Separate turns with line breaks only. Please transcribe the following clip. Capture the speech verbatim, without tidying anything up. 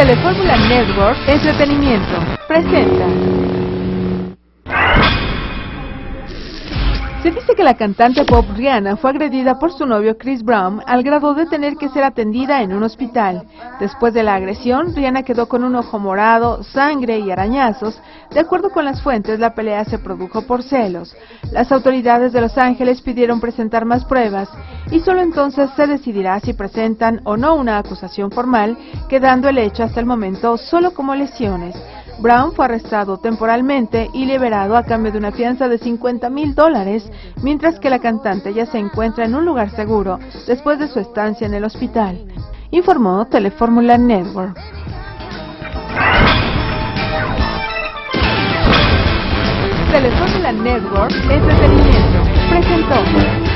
Telefórmula Network Entretenimiento presenta. Se dice que la cantante pop Rihanna fue agredida por su novio Chris Brown al grado de tener que ser atendida en un hospital. Después de la agresión, Rihanna quedó con un ojo morado, sangre y arañazos. De acuerdo con las fuentes, la pelea se produjo por celos. Las autoridades de Los Ángeles pidieron presentar más pruebas y solo entonces se decidirá si presentan o no una acusación formal, quedando el hecho hasta el momento solo como lesiones. Brown fue arrestado temporalmente y liberado a cambio de una fianza de cincuenta mil dólares, mientras que la cantante ya se encuentra en un lugar seguro después de su estancia en el hospital, informó Telefórmula Network. Telefórmula Network Entretenimiento presentó.